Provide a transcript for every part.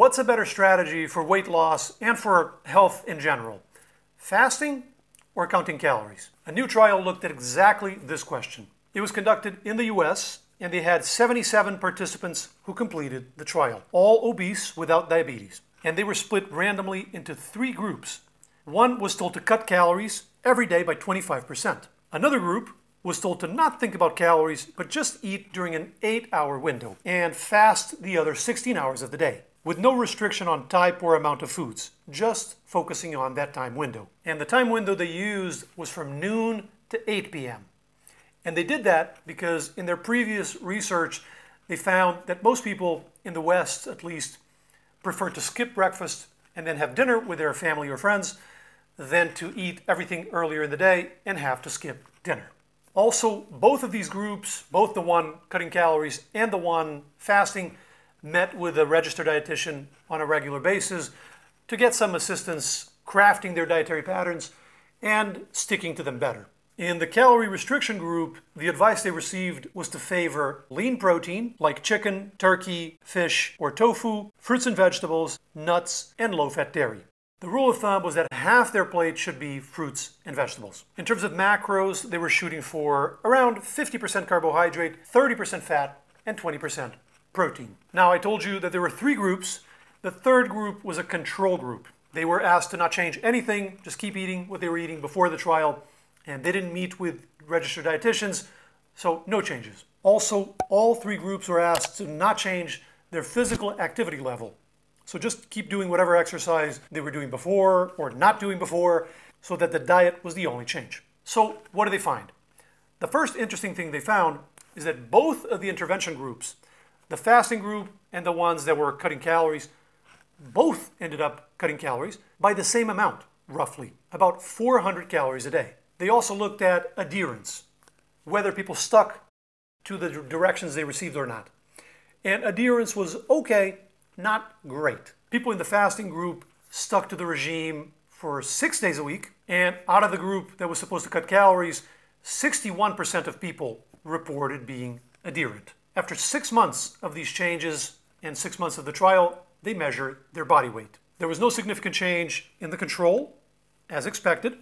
What's a better strategy for weight loss and for health in general? Fasting or counting calories? A new trial looked at exactly this question. It was conducted in the US and they had 77 participants who completed the trial, all obese without diabetes. And they were split randomly into 3 groups. One was told to cut calories every day by 25%. Another group was told to not think about calories, but just eat during an 8-hour window and fast the other 16 hours of the day, with no restriction on type or amount of foods, just focusing on that time window. And the time window they used was from noon to 8 p.m. And they did that because in their previous research, they found that most people in the West, at least, prefer to skip breakfast and then have dinner with their family or friends than to eat everything earlier in the day and have to skip dinner. Also, both of these groups, both the one cutting calories and the one fasting, met with a registered dietitian on a regular basis to get some assistance crafting their dietary patterns and sticking to them better. In the calorie restriction group, the advice they received was to favor lean protein like chicken, turkey, fish, or tofu, fruits and vegetables, nuts, and low-fat dairy. The rule of thumb was that half their plate should be fruits and vegetables. In terms of macros, they were shooting for around 50% carbohydrate, 30% fat, and 20% protein. Now, I told you that there were 3 groups. The third group was a control group. They were asked to not change anything, just keep eating what they were eating before the trial, and they didn't meet with registered dietitians, so no changes. Also, all 3 groups were asked to not change their physical activity level. So just keep doing whatever exercise they were doing before or not doing before, so that the diet was the only change. So what did they find? The first interesting thing they found is that both of the intervention groups, the fasting group and the ones that were cutting calories, both ended up cutting calories by the same amount, roughly, about 400 calories a day. They also looked at adherence, whether people stuck to the directions they received or not. And adherence was okay, not great. People in the fasting group stuck to the regime for 6 days a week, and out of the group that was supposed to cut calories, 61% of people reported being adherent. After 6 months of these changes and 6 months of the trial, they measured their body weight. There was no significant change in the control, as expected,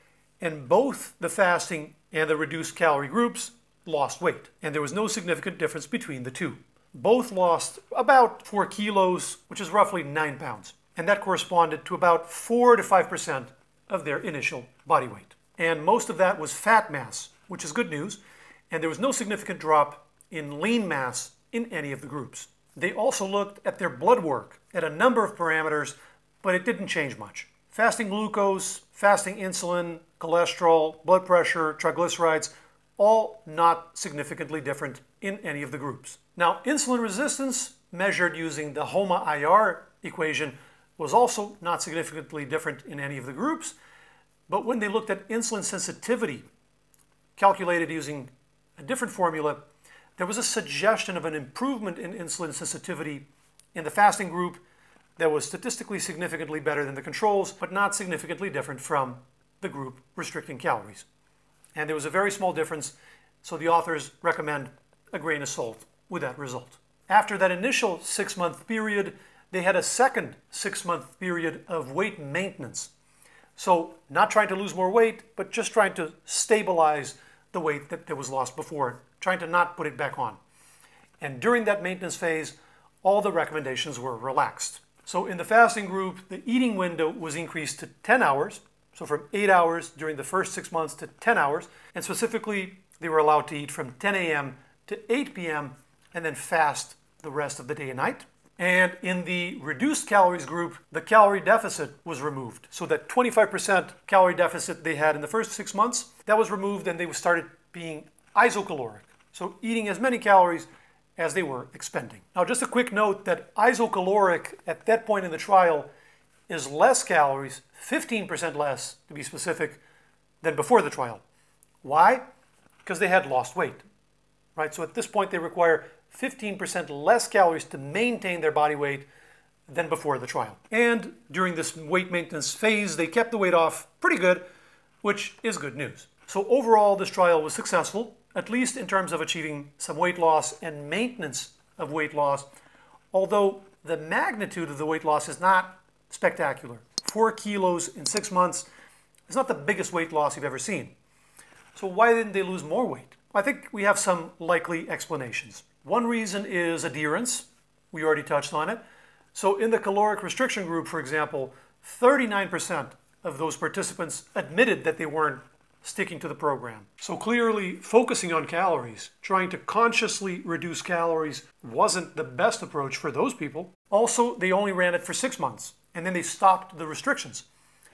and both the fasting and the reduced calorie groups lost weight, and there was no significant difference between the two. Both lost about 4 kilos, which is roughly 9 pounds, and that corresponded to about 4 to 5% of their initial body weight. And most of that was fat mass, which is good news, and there was no significant drop in lean mass in any of the groups. They also looked at their blood work at a number of parameters, but it didn't change much. Fasting glucose, fasting insulin, cholesterol, blood pressure, triglycerides, all not significantly different in any of the groups. Now, insulin resistance, measured using the HOMA-IR equation, was also not significantly different in any of the groups, but when they looked at insulin sensitivity, calculated using a different formula, there was a suggestion of an improvement in insulin sensitivity in the fasting group that was statistically significantly better than the controls, but not significantly different from the group restricting calories. And there was a very small difference, so the authors recommend a grain of salt with that result. After that initial 6-month period, they had a second 6-month period of weight maintenance. So not trying to lose more weight, but just trying to stabilize the weight that was lost before, trying to not put it back on. And during that maintenance phase, all the recommendations were relaxed. So in the fasting group, the eating window was increased to 10 hours, so from 8 hours during the first 6 months to 10 hours, and specifically they were allowed to eat from 10 a.m. to 8 p.m. and then fast the rest of the day and night. And in the reduced calories group, the calorie deficit was removed. So that 25% calorie deficit they had in the first 6 months, that was removed and they started being isocaloric. So eating as many calories as they were expending. Now just a quick note that isocaloric at that point in the trial is less calories, 15% less to be specific, than before the trial. Why? Because they had lost weight, right? So at this point they require 15% less calories to maintain their body weight than before the trial. And during this weight maintenance phase, they kept the weight off pretty good, which is good news. So overall, this trial was successful, at least in terms of achieving some weight loss and maintenance of weight loss, although the magnitude of the weight loss is not spectacular. 4 kilos in 6 months is not the biggest weight loss you've ever seen. So why didn't they lose more weight? I think we have some likely explanations. One reason is adherence. We already touched on it. So in the caloric restriction group, for example, 39% of those participants admitted that they weren't sticking to the program. So clearly focusing on calories, trying to consciously reduce calories wasn't the best approach for those people. Also, they only ran it for 6 months and then they stopped the restrictions.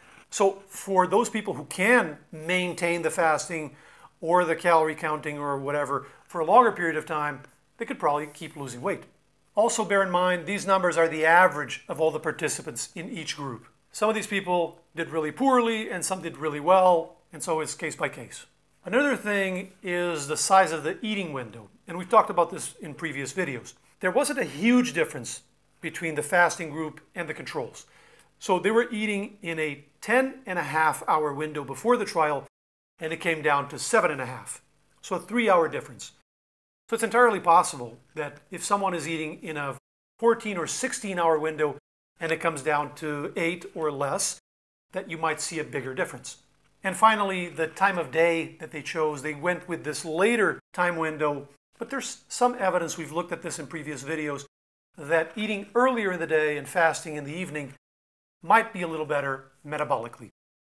So for those people who can maintain the fasting or the calorie counting or whatever for a longer period of time, they could probably keep losing weight. Also bear in mind, these numbers are the average of all the participants in each group. Some of these people did really poorly and some did really well, and so it's case by case. Another thing is the size of the eating window, and we've talked about this in previous videos. There wasn't a huge difference between the fasting group and the controls. So they were eating in a 10.5-hour window before the trial, and it came down to 7.5. So a 3-hour difference. So it's entirely possible that if someone is eating in a 14 or 16-hour window and it comes down to 8 or less, that you might see a bigger difference. And finally, the time of day that they chose, they went with this later time window, but there's some evidence, we've looked at this in previous videos, that eating earlier in the day and fasting in the evening might be a little better metabolically.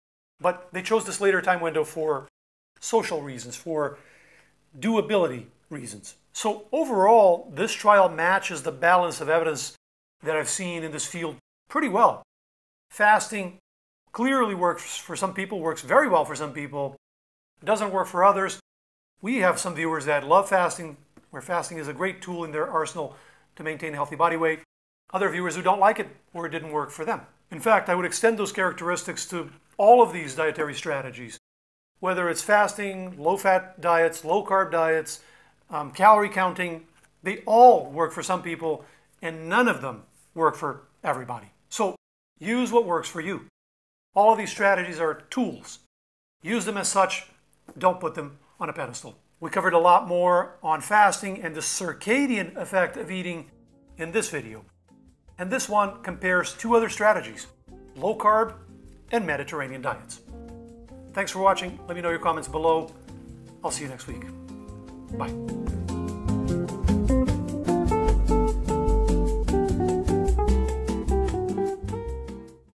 But they chose this later time window for social reasons, for doability reasons. So overall, this trial matches the balance of evidence that I've seen in this field pretty well. Fasting clearly works for some people, works very well for some people, doesn't work for others. We have some viewers that love fasting, where fasting is a great tool in their arsenal to maintain a healthy body weight. Other viewers who don't like it or it didn't work for them. In fact, I would extend those characteristics to all of these dietary strategies, whether it's fasting, low-fat diets, low-carb diets, calorie counting. They all work for some people and none of them work for everybody. So use what works for you. All of these strategies are tools. Use them as such. Don't put them on a pedestal. We covered a lot more on fasting and the circadian effect of eating in this video. And this one compares 2 other strategies, low carb and Mediterranean diets. Thanks for watching. Let me know your comments below. I'll see you next week. Bye.